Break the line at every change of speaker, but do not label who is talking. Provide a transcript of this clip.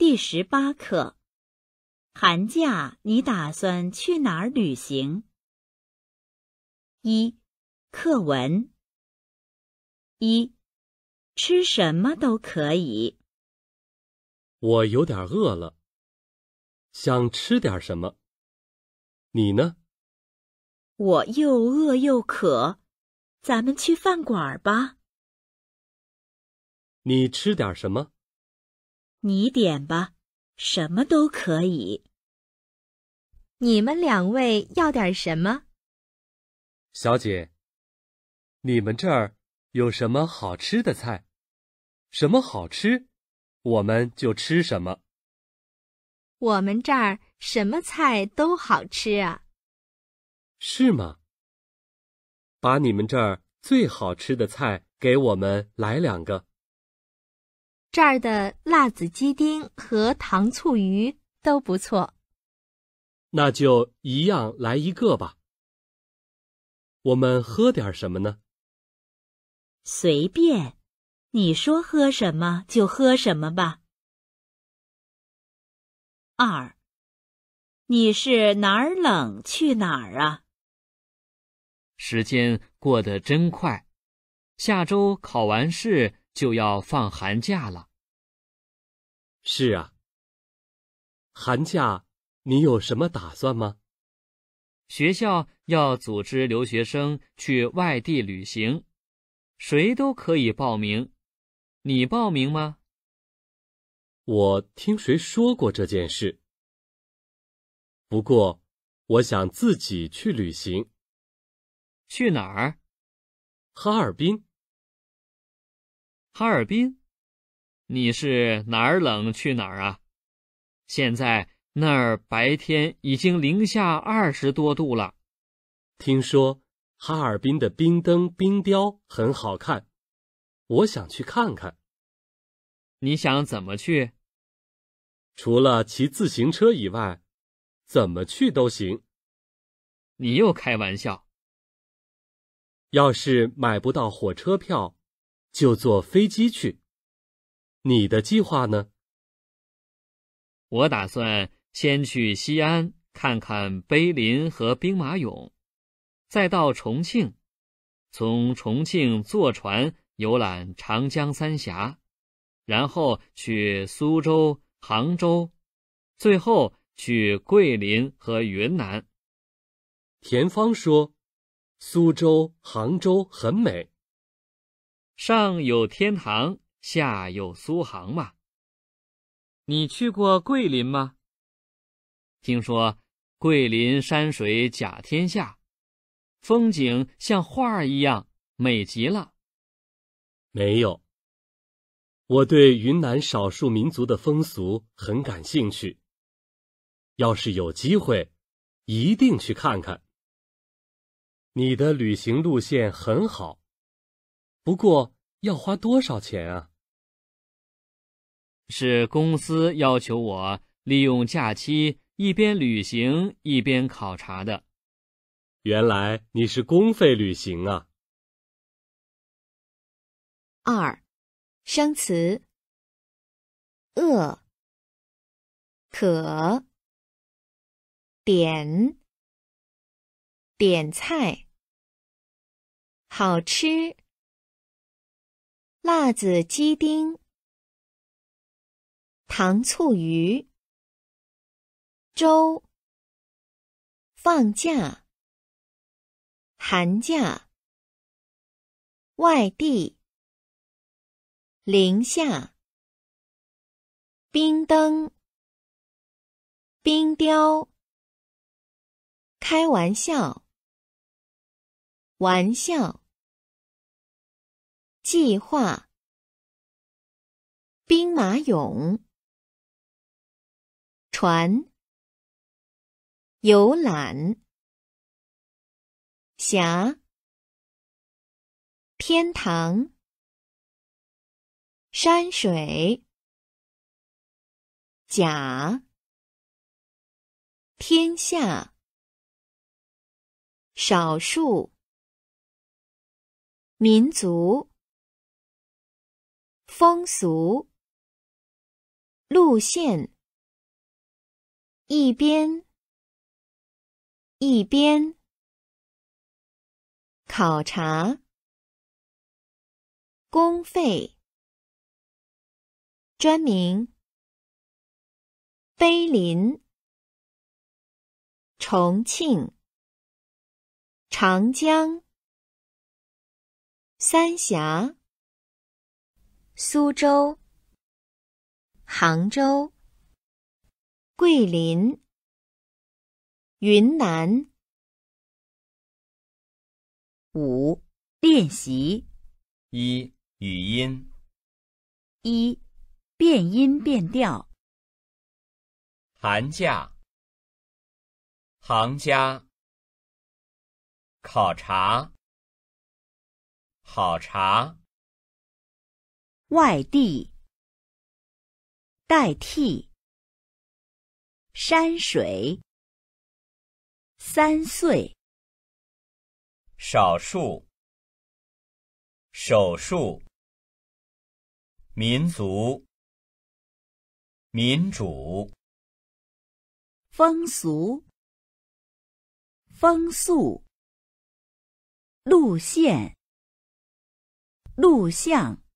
第18课。寒假你打算去哪儿旅行？1. 课文。1. 吃什么都可以。
我有点饿了，想吃点什么。你呢？
我又饿又渴，咱们去饭馆吧。
你吃点什么？
你点吧，什么都可以。
你们2位要点什么？
小姐，你们这儿有什么好吃的菜？什么好吃，我们就吃什么。
我们这儿什么菜都好吃啊。
是吗？把你们这儿最好吃的菜给我们来2个。
这儿的辣子鸡丁和糖醋鱼都不错。
那就一样来1个吧。我们喝点什么呢？
随便，你说喝什么就喝什么吧。2. 你是哪儿冷去哪儿啊？
时间过得真快，下周考完试就要放寒假了。
是啊。寒假你有什么打算吗？
学校要组织留学生去外地旅行，谁都可以报名。你报名吗？
我听谁说过这件事。不过，我想自己去旅行。
去哪儿？
哈尔滨。
哈尔滨？你是哪儿冷去哪儿啊？现在那儿白天已经零下20多度了。
听说哈尔滨的冰灯、冰雕很好看，我想去看看。
你想怎么去？
除了骑自行车以外，怎么去都行。
你又开玩笑。
要是买不到火车票，就坐飞机去。你的计划呢？
我打算先去西安看看碑林和兵马俑，再到重庆，从重庆坐船游览长江三峡，然后去苏州、杭州，最后去桂林和云南。
田芳说，苏州、杭州很美。
上有天堂，下有苏杭嘛。你去过桂林吗？听说桂林山水甲天下，风景像画一样，美极了。
没有。我对云南少数民族的风俗很感兴趣，要是有机会，一定去看看。你的旅行路线很好，不过要花多少钱啊？
是公司要求我利用假期一边旅行一边考察的。
原来你是公费旅行啊。
2. 生词。饿、渴、点、点菜、好吃、辣子鸡丁、糖醋鱼、粥、放假、寒假、外地、零下、冰灯、冰雕、开玩笑、玩笑、计划、兵马俑、船、游览、峡、天堂、山水、甲、天下、少数、民族、风俗、 路线，一边，一边。考察，公费，专名，碑林，重庆，长江，三峡，苏州，杭州，桂林，云南。
5. 练习。
1. 语音。
1. 变音变调。
寒假，行家，考察，好茶，
外地，代替，山水，3岁，
少数，手术，民族，民主，
风俗，风速，路线，录像。